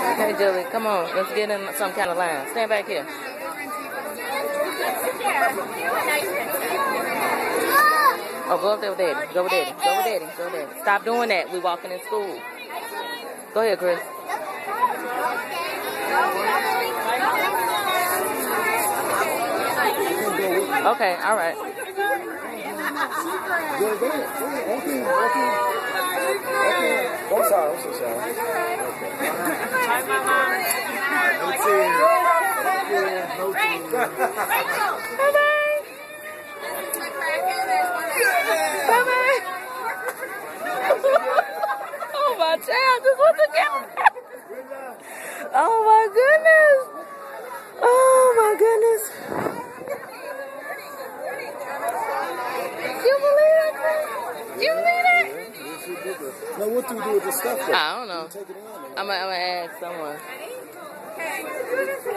Okay, Jillian, come on. Let's get in some kind of line. Stand back here. Oh, go up there with Daddy. Go with Daddy. Go with Daddy. Go with Daddy. Stop doing that. We walking in school. Go ahead, Chris. Okay, all right. I'm sorry, I'm so sorry. Hi, Mama. Bye-bye. Bye-bye. Oh, my child just went to get. Oh, my goodness. Oh, my goodness. You believe that, Chris? You believe that? Now, what do you do with the stuff? I don't know. I'm gonna ask someone.